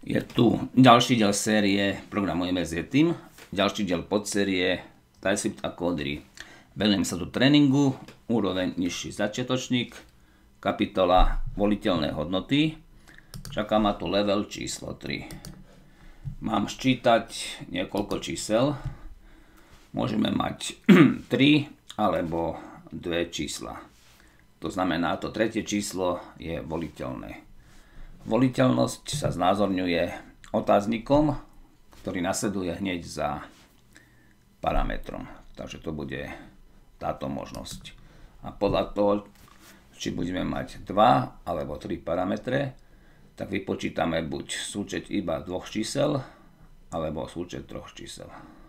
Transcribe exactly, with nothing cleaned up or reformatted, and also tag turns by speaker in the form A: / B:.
A: Je tu ďalší diel série Programujeme s Yetim, ďalší diel podsérie TypeScript a kódery. Venujem sa tu tréningu, úroveň nižší začiatočník, kapitola voliteľné hodnoty. Čaká ma tu level číslo tri. Mám ščítať niekoľko čísel. Môžeme mať tri alebo dve čísla. To znamená, to tretie číslo je voliteľné. Voliteľnosť sa znázorňuje otáznikom, ktorý nasleduje hneď za parametrom. Takže to bude táto možnosť. A podľa toho, či budeme mať dva alebo tri parametre, tak vypočítame buď súčet iba dvoch čísel, alebo súčet troch čísel.